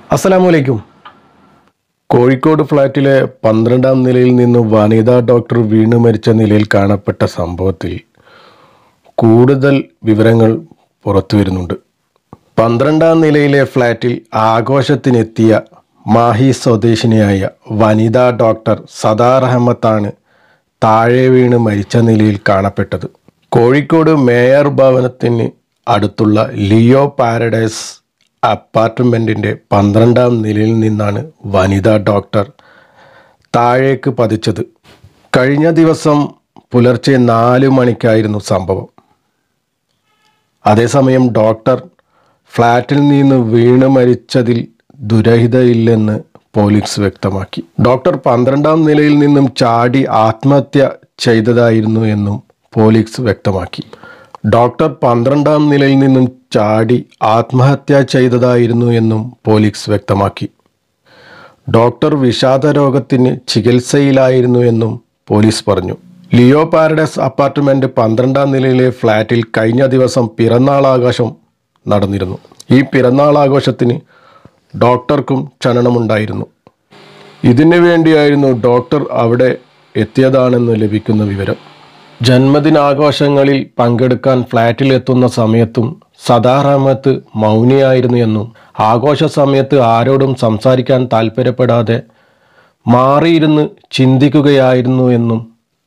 അസ്സലാമലൈക്കും. കോഴിക്കോട് ഫ്ലാറ്റിലെ 12ാം നിലയിൽ നിന്ന് വനിതാ ഡോക്ടർ വീണ് മരിച്ച നിലയിൽ കാണപ്പെട്ട സംഭവത്തിൽ കൂടുതൽ വിവരങ്ങൾ പുറത്തു വരുന്നുണ്ട്. 12ാം നിലയിലെ ഫ്ലാറ്റിൽ ആഘോഷത്തിനെത്തിയ മാഹി സ്വദേശിനിയായ വനിതാ ഡോക്ടർ സദാർ അഹമ്മദാണ് താഴെ വീണ് മരിച്ച നിലയിൽ കാണപ്പെട്ടത്. കോഴിക്കോട് മേയർ ഭവനത്തിന് അടുത്തുള്ള ലിയോ പാരഡൈസ് അപ്പാർട്ട്മെൻറ്റിൻ്റെ 12ാം നിലയിൽ നിന്നാണ് വനിതാ ഡോക്ടർ താഴേക്ക് പതിച്ചത്. കഴിഞ്ഞ ദിവസം പുലർച്ചെ 4 മണിക്കായിരുന്നു സംഭവം. അതേസമയം ഡോക്ടർ ഫ്ലാറ്റിൽ നിന്ന് വീണ് മരിച്ചതിൽ ദുരൂഹതയില്ലെന്ന് പോലീസ് വ്യക്തമാക്കി. ഡോക്ടർ 12ാം നിലയിൽ നിന്നും ചാടി ആത്മഹത്യ ചെയ്തതായിരുന്നു എന്നും പോലീസ് വ്യക്തമാക്കി. ഡോക്ടർ 12ാം നിലയിൽ നിന്നും ചാടി ആത്മഹത്യ ചെയ്തതായിരുന്നു എന്നും പോലീസ് വ്യക്തമാക്കി. ഡോക്ടർ വിഷാദ രോഗത്തിന് ചികിത്സയിലായിരുന്നു എന്നും പോലീസ് പറഞ്ഞു. ലിയോ പാരഡൈസ് അപ്പാർട്ട്മെൻറ്റ് 12ാം നിലയിലെ ഫ്ലാറ്റിൽ കഴിഞ്ഞ ദിവസം പിറന്നാൾ ആഘോഷം നടന്നിരുന്നു. ഈ പിറന്നാൾ ആഘോഷത്തിന് ഡോക്ടർക്കും ക്ഷണമുണ്ടായിരുന്നു. ഇതിനു വേണ്ടിയായിരുന്നു ഡോക്ടർ അവിടെ എത്തിയതാണെന്ന് ലഭിക്കുന്ന വിവരം. ജന്മദിനാഘോഷങ്ങളിൽ പങ്കെടുക്കാൻ ഫ്ലാറ്റിൽ എത്തുന്ന സമയത്തും സദാർ അഹമ്മദ് മൗനിയായിരുന്നു എന്നും ആഘോഷ സമയത്ത് ആരോടും സംസാരിക്കാൻ താല്പര്യപ്പെടാതെ മാറിയിരുന്ന് ചിന്തിക്കുകയായിരുന്നു എന്നും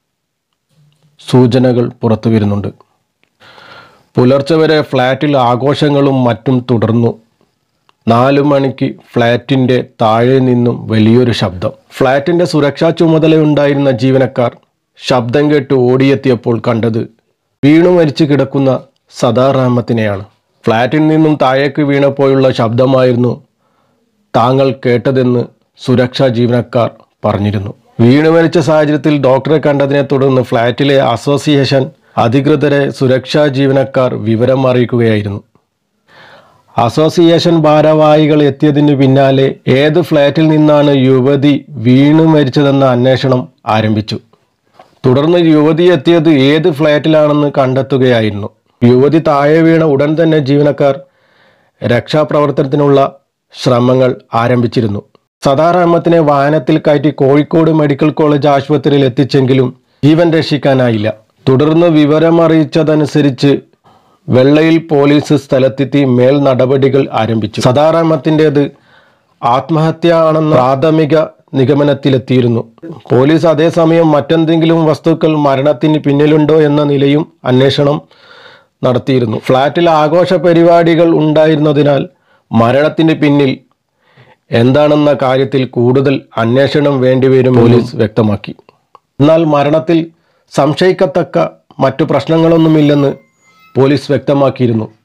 സൂചനകൾ പുറത്തു വരുന്നുണ്ട്. പുലർച്ചെ വരെ ഫ്ലാറ്റിൽ ആഘോഷങ്ങളും മറ്റും തുടർന്നു. 4 മണിക്ക് ഫ്ലാറ്റിൻ്റെ താഴെ നിന്നും വലിയൊരു ശബ്ദം. ഫ്ലാറ്റിൻ്റെ സുരക്ഷാ ചുമതലയുണ്ടായിരുന്ന ജീവനക്കാർ ശബ്ദം കേട്ട് ഓടിയെത്തിയപ്പോൾ കണ്ടത് വീണു മരിച്ചു കിടക്കുന്ന സദാർ അഹമ്മദിനെയാണ്. ഫ്ലാറ്റിൽ നിന്നും താഴേക്ക് വീണപ്പോഴുള്ള ശബ്ദമായിരുന്നു താങ്കൾ കേട്ടതെന്ന് സുരക്ഷാ ജീവനക്കാർ പറഞ്ഞിരുന്നു. വീണു മരിച്ച സാഹചര്യത്തിൽ ഡോക്ടറെ കണ്ടതിനെ തുടർന്ന് ഫ്ലാറ്റിലെ അസോസിയേഷൻ അധികൃതരെ സുരക്ഷാ ജീവനക്കാർ വിവരം അറിയിക്കുകയായിരുന്നു. അസോസിയേഷൻ ഭാരവാഹികൾ എത്തിയതിന് പിന്നാലെ ഏത് ഫ്ലാറ്റിൽ നിന്നാണ് യുവതി വീണു മരിച്ചതെന്ന അന്വേഷണം ആരംഭിച്ചു. തുടർന്ന് യുവതി എത്തിയത് ഏത് ഫ്ലാറ്റിലാണെന്ന് കണ്ടെത്തുകയായിരുന്നു. യുവതി താഴെ വീണ ഉടൻ തന്നെ ജീവനക്കാർ രക്ഷാപ്രവർത്തനത്തിനുള്ള ശ്രമങ്ങൾ ആരംഭിച്ചിരുന്നു. സദാർ അഹമ്മദിനെ വാഹനത്തിൽ കയറ്റി കോഴിക്കോട് മെഡിക്കൽ കോളേജ് ആശുപത്രിയിൽ എത്തിച്ചെങ്കിലും ജീവൻ രക്ഷിക്കാനായില്ല. തുടർന്ന് വിവരമറിയിച്ചതനുസരിച്ച് വെള്ളയിൽ പോലീസ് സ്ഥലത്തെത്തി മേൽ നടപടികൾ ആരംഭിച്ചു. സദാർ അഹമ്മദിൻ്റേത് ആത്മഹത്യ ആണെന്ന പ്രാഥമിക നിഗമനത്തിലെത്തിയിരുന്നു. പോലീസ് അതേസമയം മറ്റെന്തെങ്കിലും വസ്തുക്കൾ മരണത്തിന് പിന്നിലുണ്ടോ എന്ന നിലയും അന്വേഷണം നടത്തിയിരുന്നു. ഫ്ലാറ്റിൽ ആഘോഷ പരിപാടികൾ ഉണ്ടായിരുന്നതിനാൽ മരണത്തിന് പിന്നിൽ എന്താണെന്ന കാര്യത്തിൽ കൂടുതൽ അന്വേഷണം വേണ്ടിവരും പോലീസ് വ്യക്തമാക്കി. എന്നാൽ മരണത്തിൽ സംശയിക്കത്തക്ക മറ്റു പ്രശ്നങ്ങളൊന്നുമില്ലെന്ന് പോലീസ് വ്യക്തമാക്കിയിരുന്നു.